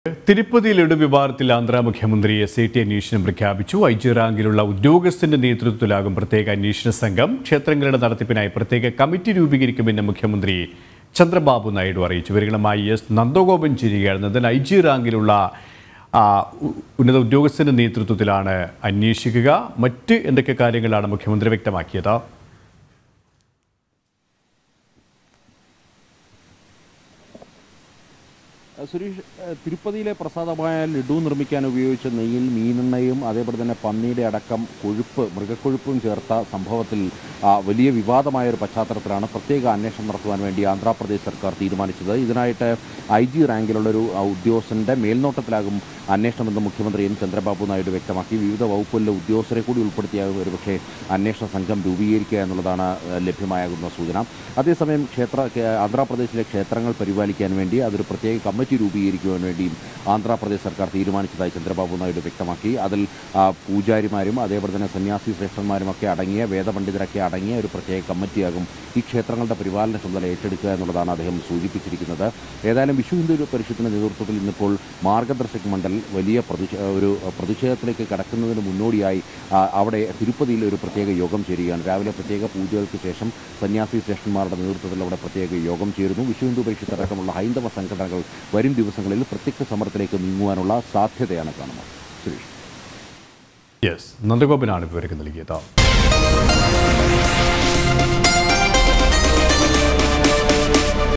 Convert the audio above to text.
തിരുപ്പതിയിലെ വിവാദത്തിൽ ആന്ധ്ര മുഖ്യമന്ത്രി SIT അന്വേഷണം പ്രഖ്യാപിച്ചു. IG റാങ്കിലുള്ള ഉദ്യോഗസ്ഥന്റെ നേതൃത്വത്തിലാകും പ്രത്യേക അന്വേഷണ സംഘം. ക്ഷേത്രങ്ങളുടെ നടത്തിപ്പിനായി പ്രത്യേക കമ്മിറ്റി രൂപീകരിക്കുമെന്ന് മുഖ്യമന്ത്രി ചന്ദ്രബാബു നായിഡു അറിയിച്ചു. വിവരങ്ങളുമായി നന്ദഗോപൻ ചേരുകയാണ്. IG റാങ്കിലുള്ള ഉന്നത ഉദ്യോഗസ്ഥന്റെ നേതൃത്വത്തിലാണ് അന്വേഷിക്കുക. മറ്റ് എന്തൊക്കെ കാര്യങ്ങളാണ് മുഖ്യമന്ത്രി വ്യക്തമാക്കിയത്? സുരേഷ്, തിരുപ്പതിയിലെ പ്രസാദമായ ലഡു നിർമ്മിക്കാൻ ഉപയോഗിച്ച നെയ്യിൽ മീനെണ്ണയും അതേപോലെ തന്നെ പന്നിയുടെ അടക്കം മൃഗക്കൊഴുപ്പും ചേർത്ത സംഭവത്തിൽ വലിയ വിവാദമായ ഒരു പശ്ചാത്തലത്തിലാണ് പ്രത്യേക അന്വേഷണം നടത്തുവാൻ വേണ്ടി ആന്ധ്രാപ്രദേശ് സർക്കാർ തീരുമാനിച്ചത്. ഇതിനായിട്ട് IG റാങ്കിലുള്ളൊരു ഉദ്യോഗസ്ഥൻ്റെ മേൽനോട്ടത്തിലാകും അന്വേഷണമെന്ന് മുഖ്യമന്ത്രി ചന്ദ്രബാബു നായിഡു വ്യക്തമാക്കി. വിവിധ വകുപ്പുകളിലെ ഉദ്യോഗസ്ഥരെ കൂടി ഉൾപ്പെടുത്തിയാകും ഒരുപക്ഷെ അന്വേഷണ സംഘം രൂപീകരിക്കുക എന്നുള്ളതാണ് ലഭ്യമാകുന്ന സൂചന. അതേസമയം ആന്ധ്രാപ്രദേശിലെ ക്ഷേത്രങ്ങൾ പരിപാലിക്കാൻ വേണ്ടി അതൊരു പ്രത്യേക കമ്മിറ്റി രൂപീകരിക്കുവാൻ വേണ്ടിയും ആന്ധ്രാപ്രദേശ് സർക്കാർ തീരുമാനിച്ചതായി ചന്ദ്രബാബു നായിഡു വ്യക്തമാക്കി. അതിൽ പൂജാരിമാരും അതേപോലെ തന്നെ സന്യാസി ശ്രേഷ്ഠന്മാരുമൊക്കെ അടങ്ങിയ വേദപണ്ഡിതരൊക്കെ അടങ്ങിയ ഒരു പ്രത്യേക കമ്മിറ്റിയാകും ഈ ക്ഷേത്രങ്ങളുടെ പരിപാലന ചുമതല ഏറ്റെടുക്കുക എന്നുള്ളതാണ് അദ്ദേഹം സൂചിപ്പിച്ചിരിക്കുന്നത്. ഏതായാലും വിശ്വ ഹിന്ദു പരിഷത്തിന്റെ നേതൃത്വത്തിൽ ഇന്നിപ്പോൾ മാർഗദർശക് മണ്ഡൽ വലിയ പ്രതിഷേധത്തിലേക്ക് കടക്കുന്നതിന് മുന്നോടിയായി അവിടെ തിരുപ്പതിയിൽ ഒരു പ്രത്യേക യോഗം ചേരുകയാണ്. രാവിലെ പ്രത്യേക പൂജകൾക്ക് ശേഷം സന്യാസി ശ്രേഷ്ഠന്മാരുടെ നേതൃത്വത്തിൽ അവിടെ പ്രത്യേക യോഗം ചേരുന്നു. വിശ്വ ഹിന്ദു പരിഷത്ത് അടക്കമുള്ള ഹൈന്ദവ സംഘടനകൾ വരും ദിവസങ്ങളിൽ പ്രത്യക്ഷ സമരത്തിലേക്ക് നീങ്ങുവാനുള്ള സാധ്യതയാണ് കാണുന്നത്. സുരേഷ്, നന്ദഗോപനാണ് വിവരങ്ങൾ നൽകിയത്.